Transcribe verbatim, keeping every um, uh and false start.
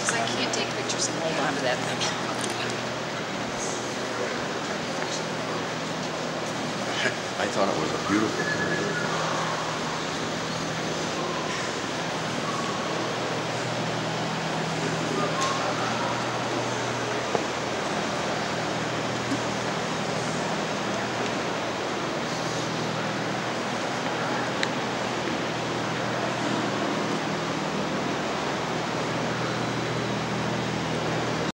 because I can't take pictures and hold on to that thing. I thought it was a beautiful